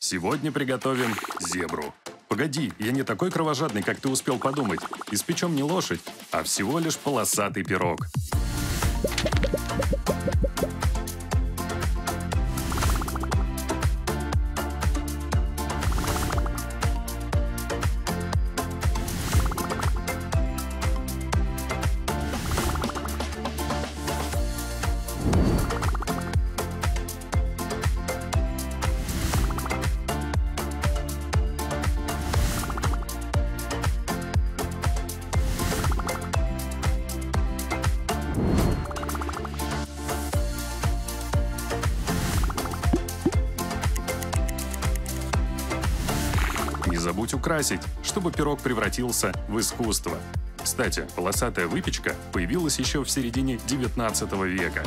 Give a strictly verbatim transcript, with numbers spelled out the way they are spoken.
Сегодня приготовим зебру. Погоди, я не такой кровожадный, как ты успел подумать. Испечем не лошадь, а всего лишь полосатый пирог. Не забудь украсить, чтобы пирог превратился в искусство. Кстати, полосатая выпечка появилась еще в середине девятнадцатого века.